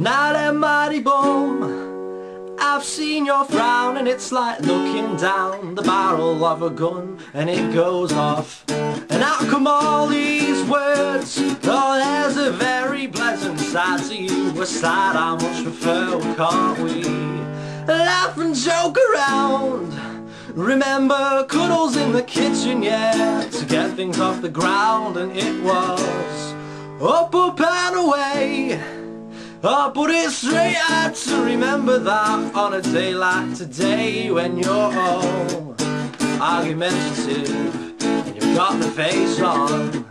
Now then, mighty bum, I've seen your frown, and it's like looking down the barrel of a gun, and it goes off. And how come all these words? Oh, there's a very pleasant side to you, a side I must prefer. Can't we laugh and joke around? Remember cuddles in the kitchen, yeah, to get things off the ground, and it was up, up and away. Oh, but it's straight hard to remember that on a day like today, when you're all argumentative and you've got the face on.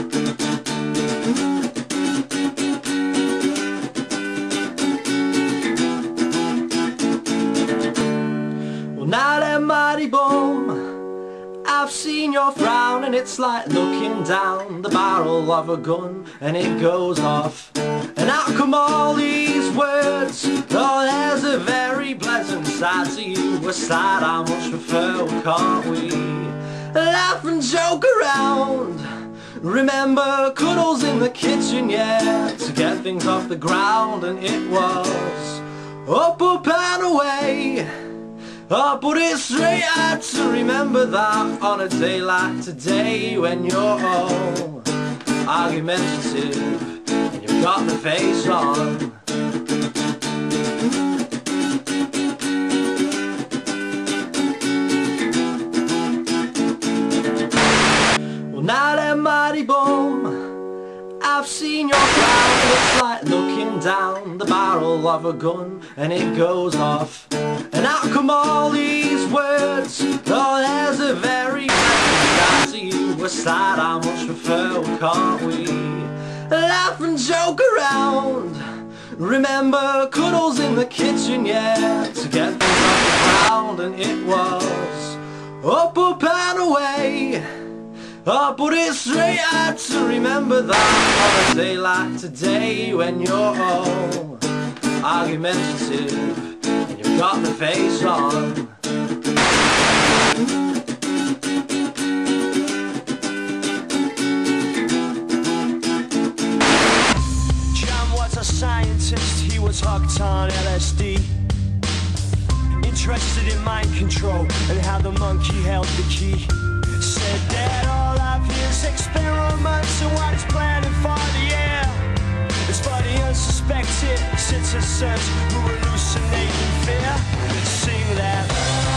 Well, now then, mighty bum, I've seen your frown, and it's like looking down the barrel of a gun, and it goes off. And how come all these words? Oh, there's a very pleasant side to you, a side I much prefer. Can't we laugh and joke around? Remember cuddles in the kitchen, yeah, to get things off the ground, and it was up, up and away. Oh, but it's straight hard to remember that on a day like today, when you're all argumentative and you've got the face on. Well, now then, mighty bum, I've seen your frown, it's like looking down the barrel of a gun, and it goes off. And how come all these words? Oh, there's a very pleasant side to you, a side I much prefer. Can't we laugh and joke around? Remember cuddles in the kitchen, yeah, to get things off the ground, and it was up, up and away. Oh, but it's straight hard to remember that on a day like today, when you're all argumentative and you've got the face on. John was a scientist, he was hooked on LSD, interested in mind control and how the monkey held the key. Said that all of his experiments and what he's planning for the air is for the unsuspected citizens who hallucinate in fear. Sing that.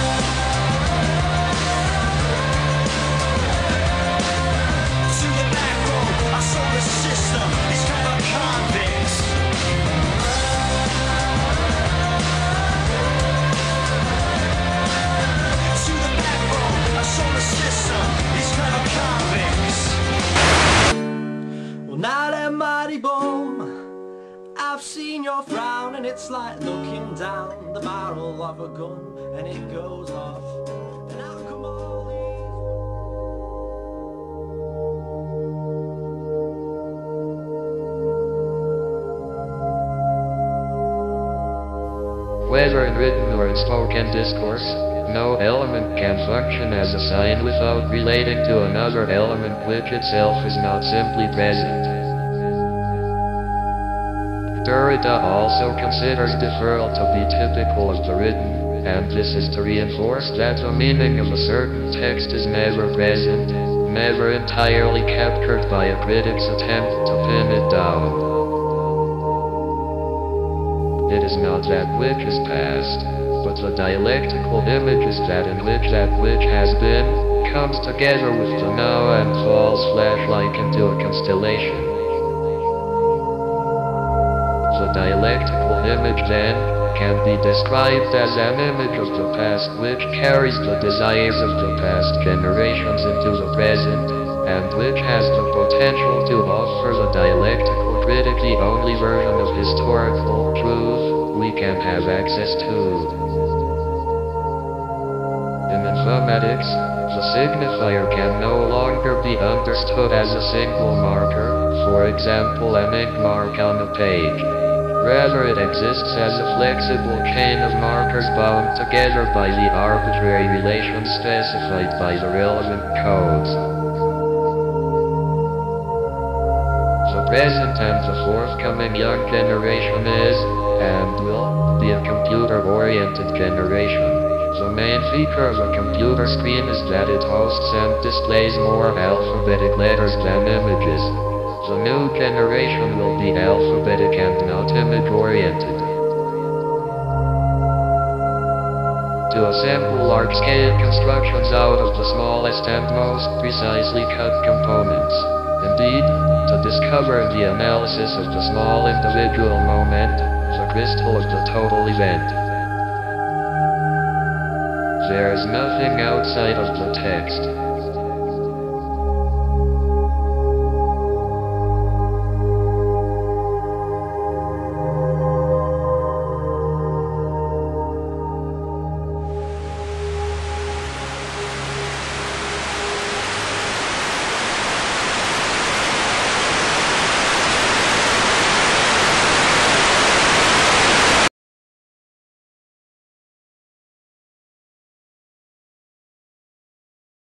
To the backbone, our solar system is kind of convicts. To the backbone, our solar system is kind of convicts. Well, now then, mighty bum, I've seen your frown, and it's like looking down the barrel of a gun, and it goes off. And how come all Whether in written or in spoken discourse, no element can function as a sign without relating to another element which itself is not simply present. Derrida also considers deferral to be typical of the written, and this is to reinforce that the meaning of a certain text is never present, never entirely captured by a critic's attempt to pin it down. It is not that which is past, but the dialectical images that in which that which has been comes together with the now and falls flash-like into a constellation. The dialectical image then can be described as an image of the past which carries the desires of the past generations into the present, and which has the potential to offer the dialectical critic the only version of historical truth we can have access to. In informatics, the signifier can no longer be understood as a single marker, for example an ink mark on a page. Rather, it exists as a flexible chain of markers bound together by the arbitrary relations specified by the relevant codes. The present and the forthcoming young generation is, and will, be a computer-oriented generation. The main feature of a computer screen is that it hosts and displays more alphabetic letters than images. The new generation will be alphabetic and not image-oriented. To assemble large-scale constructions out of the smallest and most precisely cut components. Indeed, to discover the analysis of the small individual moment, the crystal of the total event. There is nothing outside of the text.